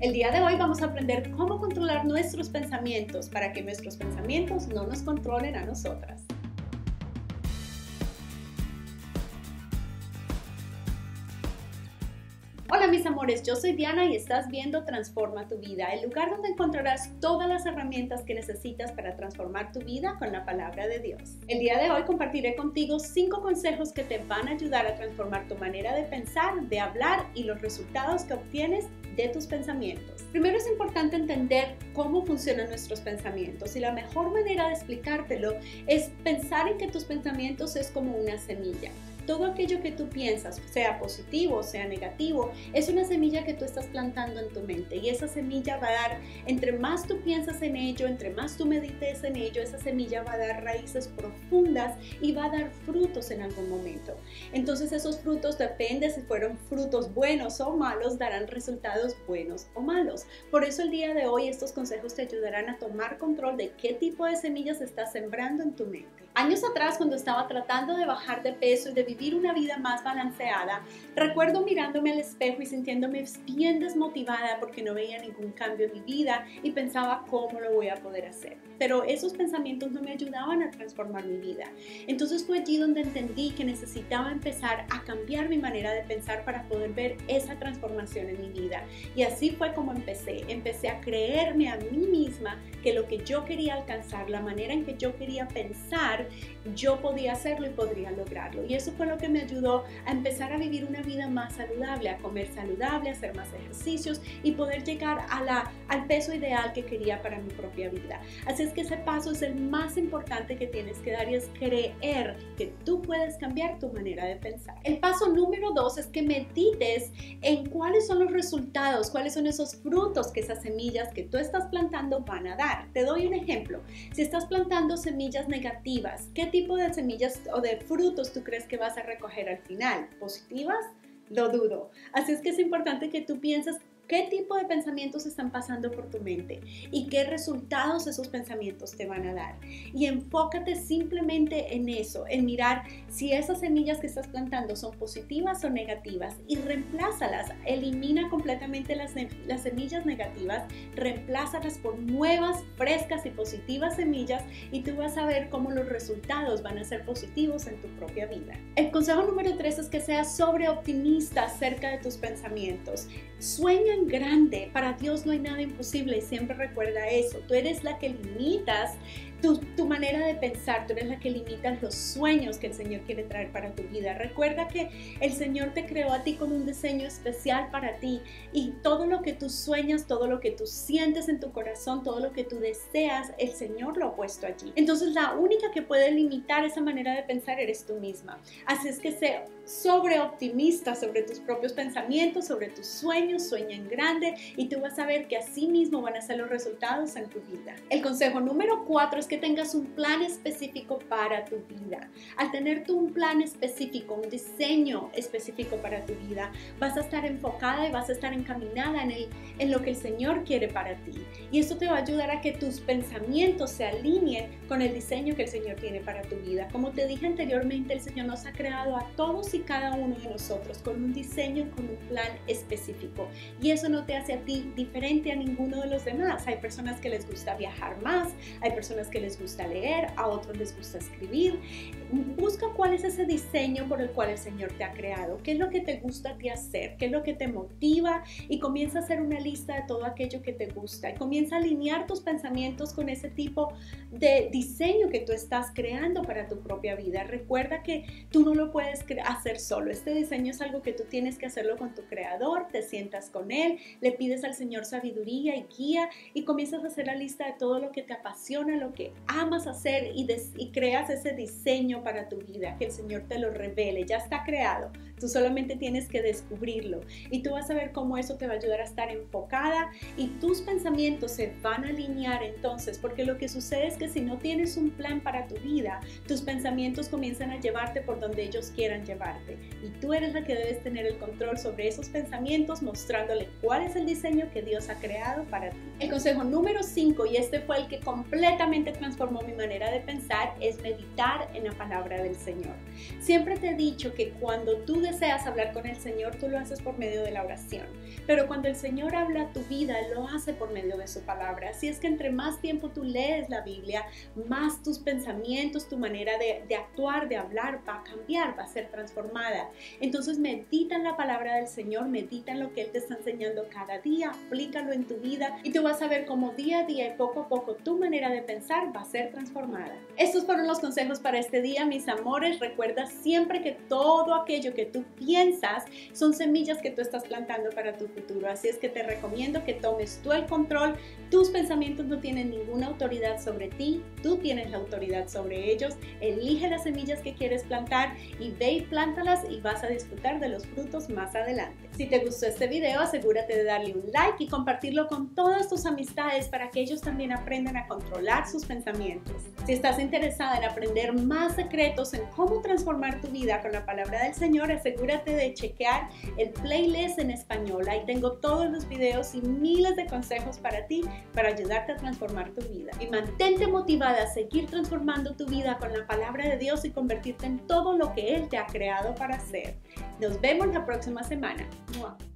El día de hoy vamos a aprender cómo controlar nuestros pensamientos para que nuestros pensamientos no nos controlen a nosotras. Hola mis amores, yo soy Diana y estás viendo Transforma tu Vida, el lugar donde encontrarás todas las herramientas que necesitas para transformar tu vida con la palabra de Dios. El día de hoy compartiré contigo 5 consejos que te van a ayudar a transformar tu manera de pensar, de hablar y los resultados que obtienes de tus pensamientos. Primero es importante entender cómo funcionan nuestros pensamientos y la mejor manera de explicártelo es pensar en que tus pensamientos es como una semilla. Todo aquello que tú piensas, sea positivo o sea negativo, es una semilla que tú estás plantando en tu mente y esa semilla va a dar, entre más tú piensas en ello, entre más tú medites en ello, esa semilla va a dar raíces profundas y va a dar frutos en algún momento. Entonces esos frutos, depende si fueron frutos buenos o malos, darán resultados buenos o malos. Por eso el día de hoy estos consejos te ayudarán a tomar control de qué tipo de semillas estás sembrando en tu mente. Años atrás, cuando estaba tratando de bajar de peso y de vivir una vida más balanceada, recuerdo mirándome al espejo y sintiéndome bien desmotivada porque no veía ningún cambio en mi vida y pensaba cómo lo voy a poder hacer. Pero esos pensamientos no me ayudaban a transformar mi vida. Entonces fue allí donde entendí que necesitaba empezar a cambiar mi manera de pensar para poder ver esa transformación en mi vida. Y así fue como empecé a creerme a mí misma que lo que yo quería alcanzar, la manera en que yo quería pensar, yo podía hacerlo y podría lograrlo. Y eso fue lo que me ayudó a empezar a vivir una vida más saludable, a comer saludable, a hacer más ejercicios y poder llegar al peso ideal que quería para mi propia vida. Así es que ese paso es el más importante que tienes que dar y es creer que tú puedes cambiar tu manera de pensar. El paso número 2 es que medites en cuáles son los resultados, cuáles son esos frutos que esas semillas que tú estás plantando van a dar. Te doy un ejemplo. Si estás plantando semillas negativas, ¿qué tipo de semillas o de frutos tú crees que vas a recoger al final? ¿Positivas? Lo dudo. Así es que es importante que tú pienses qué tipo de pensamientos están pasando por tu mente y qué resultados esos pensamientos te van a dar. Y enfócate simplemente en eso, en mirar si esas semillas que estás plantando son positivas o negativas y reemplázalas. Elimina completamente las semillas negativas, reemplázalas por nuevas, frescas y positivas semillas y tú vas a ver cómo los resultados van a ser positivos en tu propia vida. El consejo número 3 es que seas sobreoptimista acerca de tus pensamientos. Sueña en grande, para Dios no hay nada imposible y siempre recuerda eso. Tú eres la que limitas tu manera de pensar, tú eres la que limitas los sueños que el Señor quiere traer para tu vida. Recuerda que el Señor te creó a ti con un diseño especial para ti y todo lo que tú sueñas, todo lo que tú sientes en tu corazón, todo lo que tú deseas, el Señor lo ha puesto allí. Entonces la única que puede limitar esa manera de pensar eres tú misma. Así es que sé sobreoptimista sobre tus propios pensamientos, sobre tus sueños, sueña en grande y tú vas a ver que así mismo van a ser los resultados en tu vida. El consejo número 4 es que tengas un plan específico para tu vida. Al tener tú un plan específico, un diseño específico para tu vida, vas a estar enfocada y vas a estar encaminada en lo que el Señor quiere para ti. Y eso te va a ayudar a que tus pensamientos se alineen con el diseño que el Señor tiene para tu vida. Como te dije anteriormente, el Señor nos ha creado a todos y cada uno de nosotros con un diseño, con un plan específico. Y eso no te hace a ti diferente a ninguno de los demás. Hay personas que les gusta viajar más, hay personas que les gusta leer, a otros les gusta escribir. Busca cuál es ese diseño por el cual el Señor te ha creado, qué es lo que te gusta a ti hacer, qué es lo que te motiva y comienza a hacer una lista de todo aquello que te gusta y comienza a alinear tus pensamientos con ese tipo de diseño que tú estás creando para tu propia vida. Recuerda que tú no lo puedes hacer solo, este diseño es algo que tú tienes que hacerlo con tu creador, te sientas con él, le pides al Señor sabiduría y guía y comienzas a hacer la lista de todo lo que te apasiona, lo que amas hacer y creas ese diseño para tu vida, que el Señor te lo revele, ya está creado, tú solamente tienes que descubrirlo y tú vas a ver cómo eso te va a ayudar a estar enfocada y tus pensamientos se van a alinear entonces, porque lo que sucede es que si no tienes un plan para tu vida, tus pensamientos comienzan a llevarte por donde ellos quieran llevarte y tú eres la que debes tener el control sobre esos pensamientos mostrándole cuál es el diseño que Dios ha creado para ti. El consejo número 5, y este fue el que completamente transformó mi manera de pensar, es meditar en la palabra del Señor. Siempre te he dicho que cuando tú deseas hablar con el Señor, tú lo haces por medio de la oración. Pero cuando el Señor habla a tu vida, Él lo hace por medio de su palabra. Así es que entre más tiempo tú lees la Biblia, más tus pensamientos, tu manera de actuar, de hablar va a cambiar, va a ser transformada. Entonces medita en la palabra del Señor, medita en lo que Él te está enseñando cada día, aplícalo en tu vida y tú vas a ver cómo día a día y poco a poco tu manera de pensar va a ser transformada. Estos fueron los consejos para este día, mis amores. Recuerda siempre que todo aquello que tú piensas son semillas que tú estás plantando para tu futuro. Así es que te recomiendo que tomes tú el control. Tus pensamientos no tienen ninguna autoridad sobre ti, tú tienes la autoridad sobre ellos. Elige las semillas que quieres plantar y ve y plántalas y vas a disfrutar de los frutos más adelante. Si te gustó este video, asegúrate de darle un like y compartirlo con todas tus amistades para que ellos también aprendan a controlar sus pensamientos. Si estás interesada en aprender más secretos en cómo transformar tu vida con la palabra del Señor, asegúrate de chequear el playlist en español. Ahí tengo todos los videos y miles de consejos para ti, para ayudarte a transformar tu vida. Y mantente motivada a seguir transformando tu vida con la palabra de Dios y convertirte en todo lo que Él te ha creado para ser. Nos vemos la próxima semana. ¡Mua!